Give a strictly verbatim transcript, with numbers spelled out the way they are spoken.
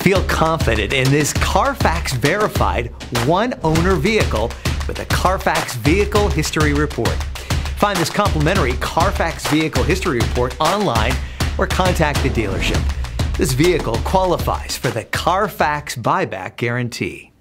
Feel confident in this Carfax verified one-owner vehicle with a Carfax Vehicle History Report. Find this complimentary Carfax Vehicle History Report online or contact the dealership. This vehicle qualifies for the Carfax Buyback Guarantee.